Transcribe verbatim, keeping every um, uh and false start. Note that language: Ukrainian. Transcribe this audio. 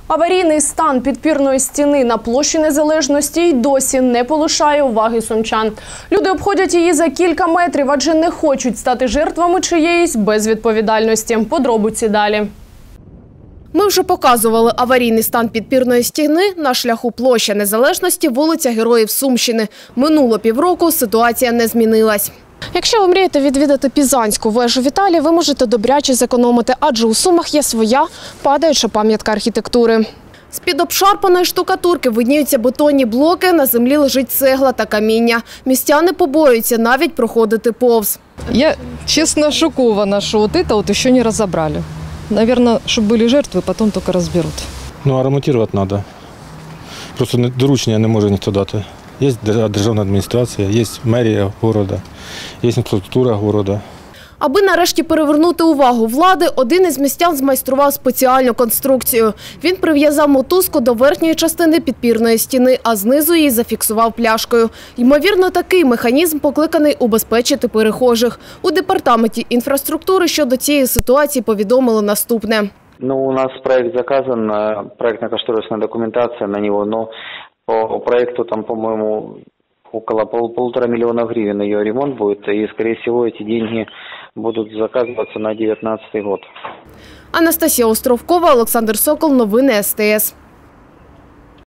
Аварійний стан підпірної стіни на площі Незалежності й досі не полишає уваги сумчан. Люди обходять її за кілька метрів, адже не хочуть стати жертвами чиєїсь безвідповідальності. Подробиці далі. Ми вже показували аварійний стан підпірної стіни на шляху площа Незалежності, вулиця Героїв Сумщини. Минуло півроку, ситуація не змінилась. Якщо ви мрієте відвідати Пізанську вежу в Італії, ви можете добряче зекономити, адже у Сумах є своя падаюча пам'ятка архітектури. З-під обшарпаної штукатурки видніються бетонні блоки, на землі лежить цегла та каміння. Містяни побоюються навіть проходити повз. Я, честно, шокована, что вот это вот еще не разобрали. Наверное, чтобы были жертвы, потом только разберут. Ну, а ремонтировать надо. Просто доручення не може ніхто дати. Є державна адміністрація, є мерія міста, є інфраструктура міста. Аби нарешті перевернути увагу влади, один із містян змайстрував спеціальну конструкцію. Він прив'язав мотузку до верхньої частини підпірної стіни, а знизу її зафіксував пляшкою. Ймовірно, такий механізм покликаний убезпечити перехожих. У департаменті інфраструктури щодо цієї ситуації повідомили наступне. Ну, у нас проект заказан, проектно-кошторисная документация на него, но по проекту там, по-моему, около пол, полутора миллионов гривен ее ремонт будет, и, скорее всего, эти деньги будут заказываться на девятнадцатый год. Анастасія Островкова, Олександр Сокол, новини ес те ес.